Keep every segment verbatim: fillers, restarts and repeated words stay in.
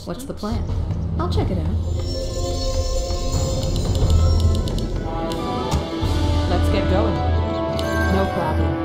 What's the plan? I'll check it out. Let's get going. No problem.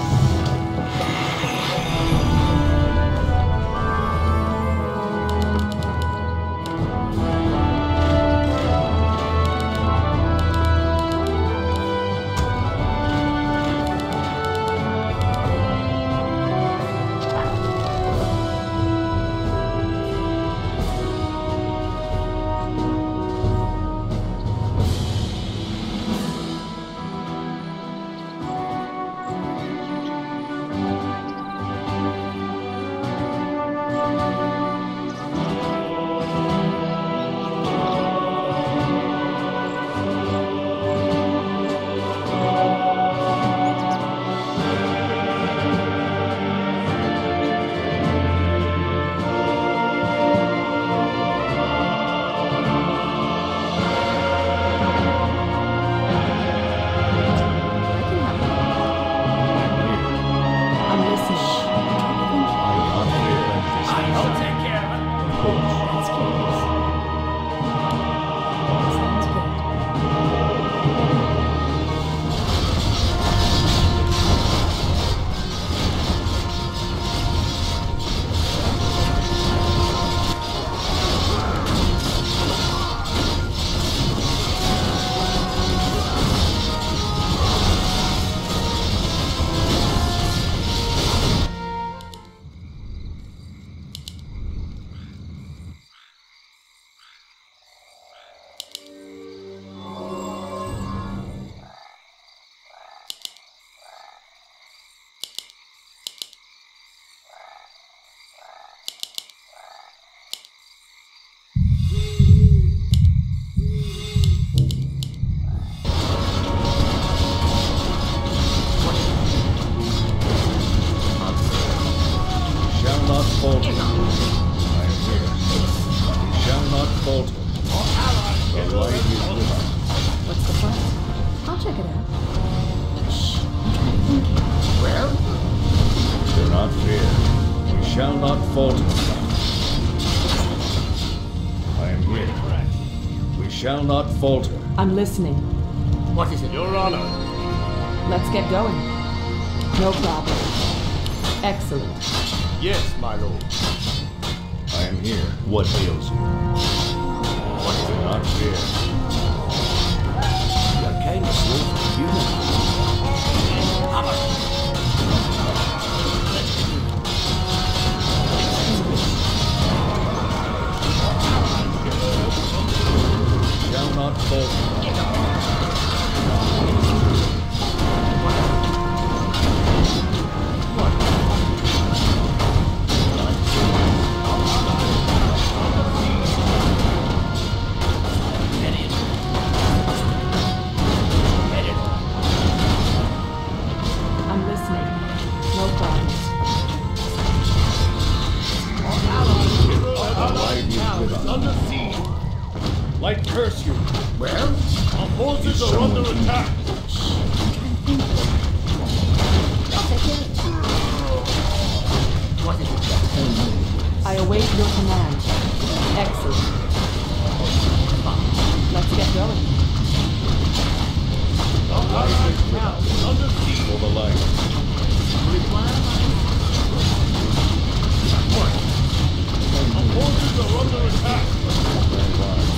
Shall not falter. I'm listening. What is it? Your Honor. Let's get going. No problem. Excellent. Yes, my lord. I am here. What ails you? What is Do it? not fear. The Arkain is slow human. Hammer. Shall not falter. I'm listening. No problems. Allied is with us. Under siege. Light curse you. Well, our forces are under attack. What is it? I await your command. Excellent. Let's get going. Our allied town is under siege. For the light. Our forces are under attack. Very wise.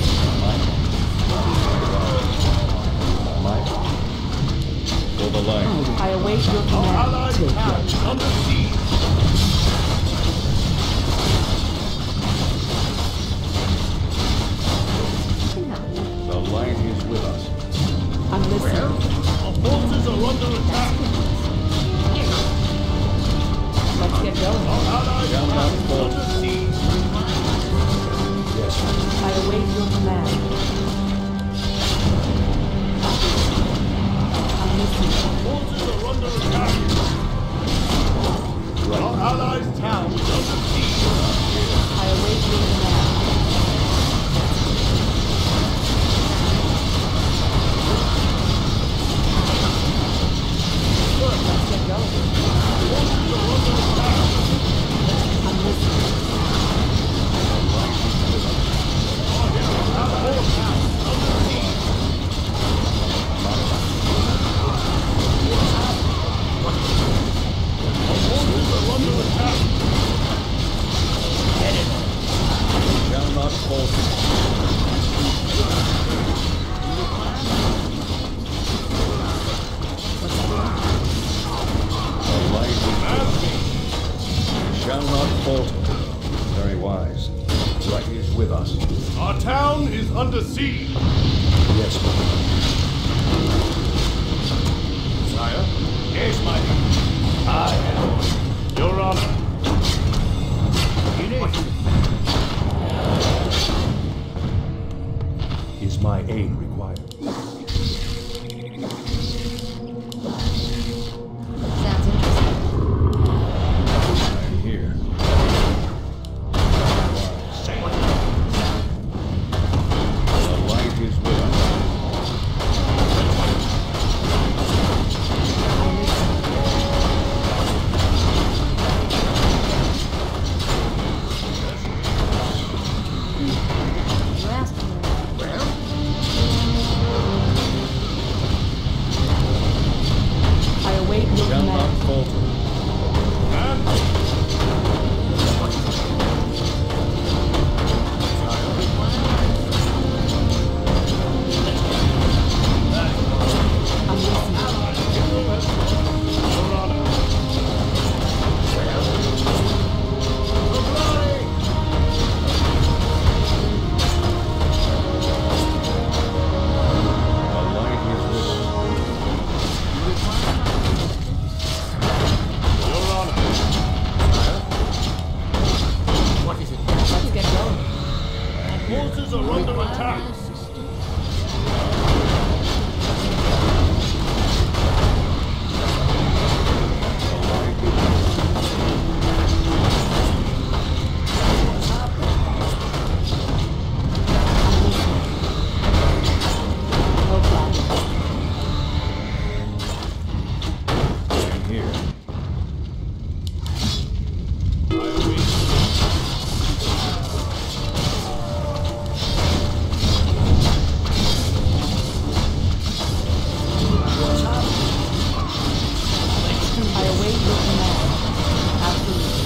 Light. For the light. I await your Our command. allied town is under siege. The light is with us. I'm listening. Our forces are under attack. Let's get going. Our allied Shall not town is fall. under siege. Yes. I await your command. I'm listening. Forces are under attack. Our allied town is under siege. I await your command. Let's get going. Forces are under attack. I'm listening. The proceed. Yes, my lord. Sire? Yes, my lord. I am. Your honor. Is my aid required? Sounds interesting. I'm here. The light is with us. You asked for it. I await your Shall not command. falter. I'm listening. Your honor. The light is with us. Your honor. What is it? Let's get going. Forces are under attack. No problem. I'm here. I await. I await your command. Absolutely.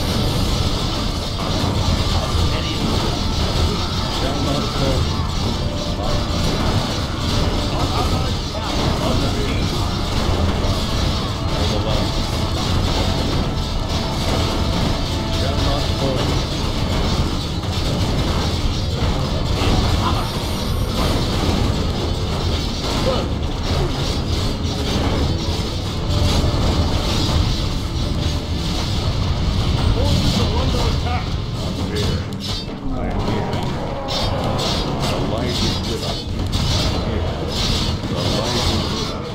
Shall not falter. For the light. Shall not falter. Forces are under attack. Fear. I am here. The light is with us. I'm here. The light is with us.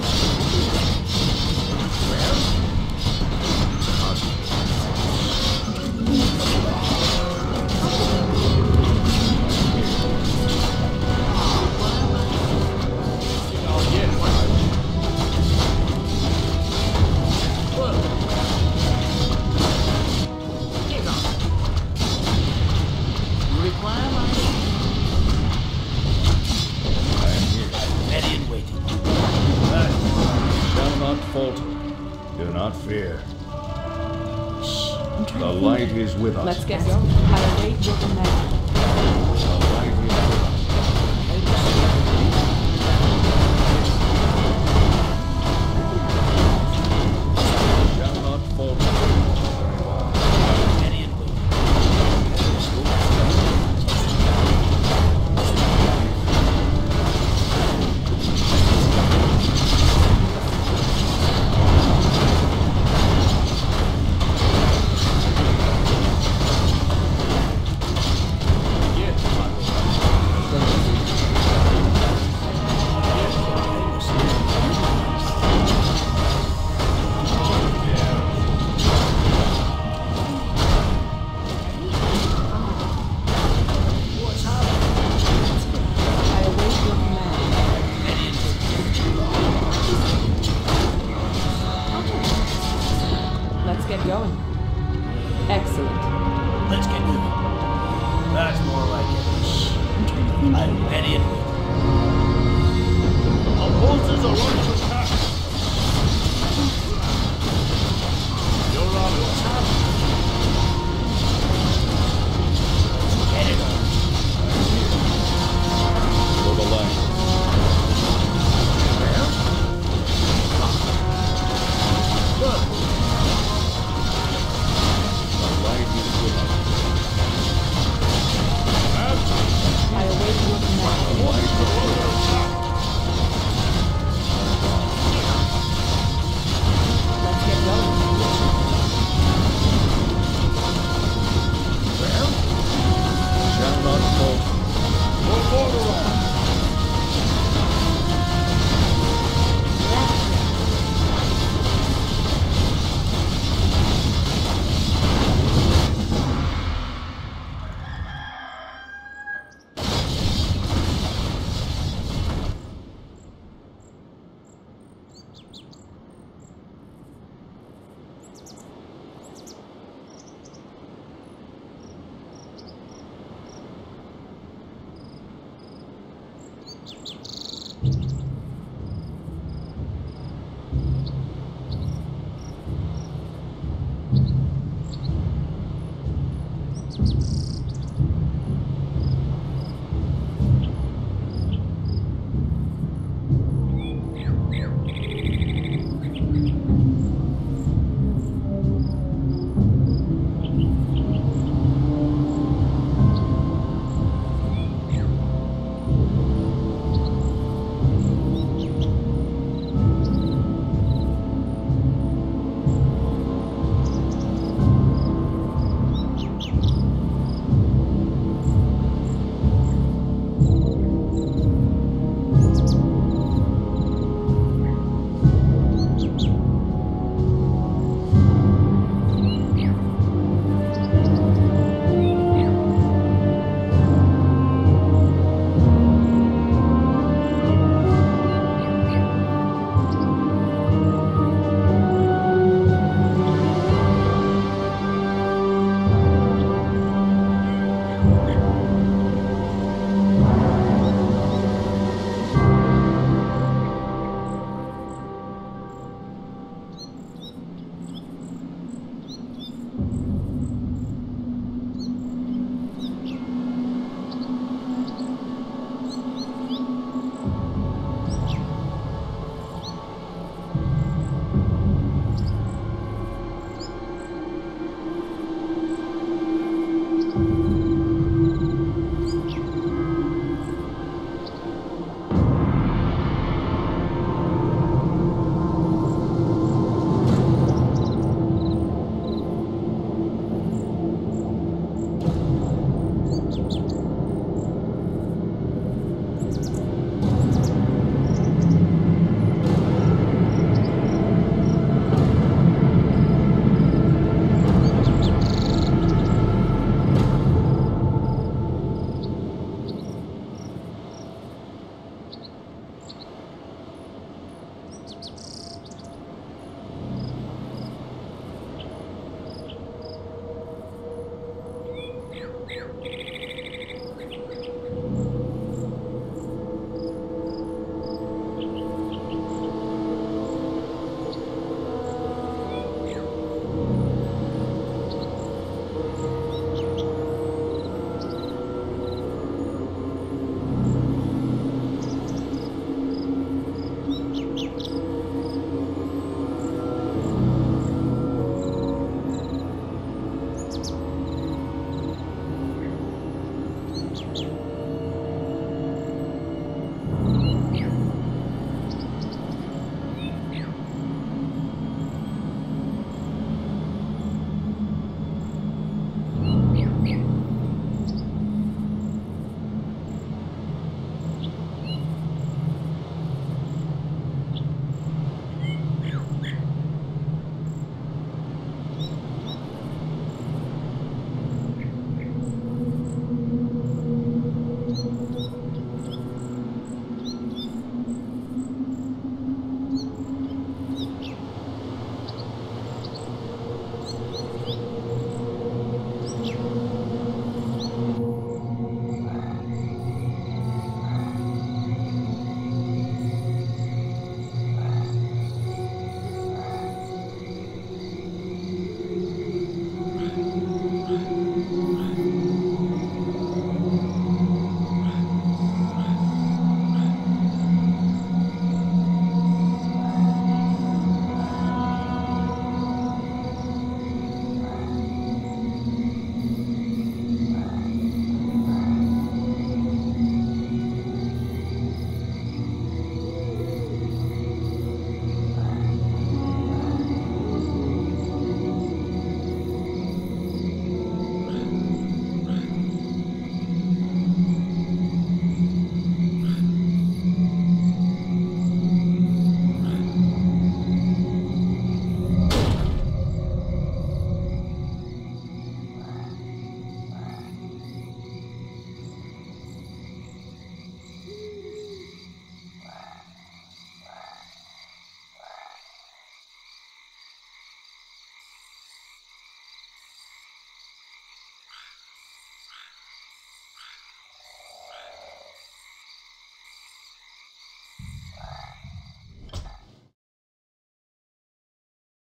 You require my aid. I am here. Ready and waiting. Shall not falter. Do not fear. I'm trying The to light think. is with us. Let's get going. I await your command. The light is with us. Shall not falter. Ready and waiting. I await your command. Ready and waiting. Let's get going. Excellent. Let's get moving. That's more like it. I'm ready and waiting. Our forces are under